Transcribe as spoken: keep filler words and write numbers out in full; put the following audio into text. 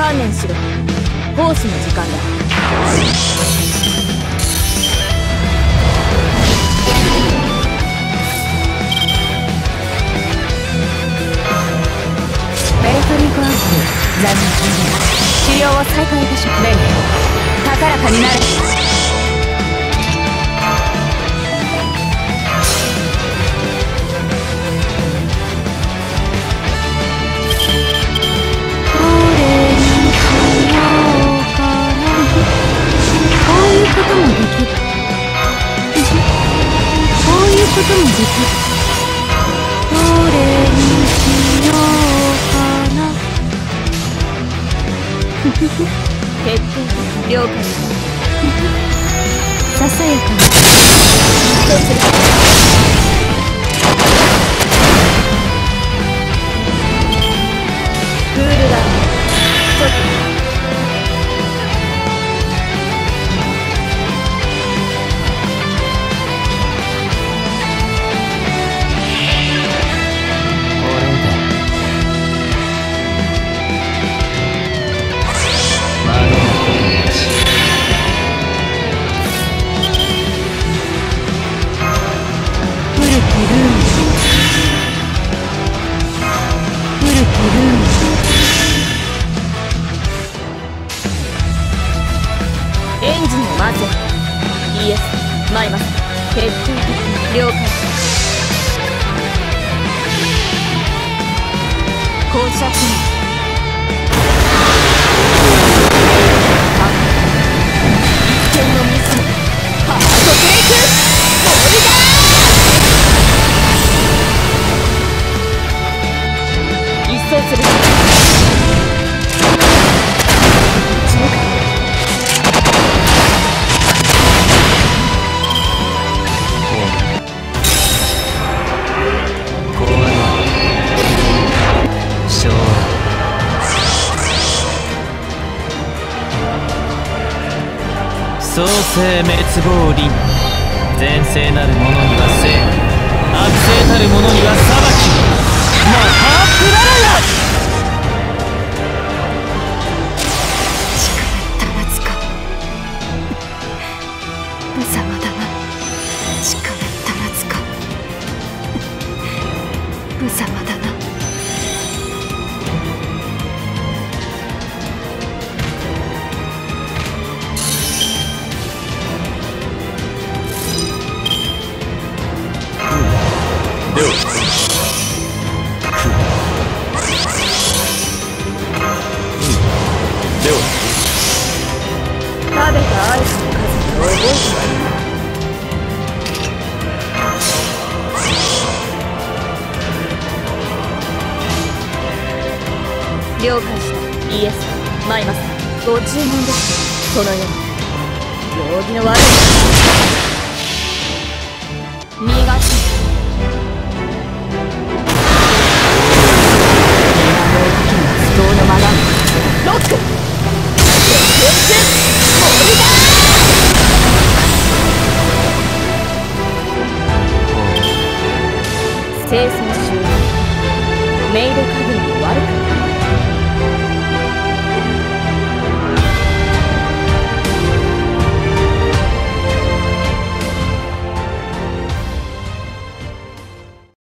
観念しろ。奉仕の時間だ。ベルトリークアウトに残念完了。治療を再開いたします。レイ高らかになる。こともできる。こういうこともできる。どれにしようかな。ふふふ。決定。了解。ささやかに。どちら。クールダウン。ちょっと。エンジンを回せ。イエス、マイマス。決定的に了解。降車機能。一見のミス。ハートブレイクボルダー。一掃する。 創世滅亡輪。前世なる者には生、悪性たる者には裁き。マハープララヤ。 力足らずか。無様だな。力足らずか。無様だな。 では、では、 食べたアイスの数を覚えてはいる。了解した。イエス、マイマスター、ご注文です。そのように、容疑の悪い。身がついた。ロック！モルダー！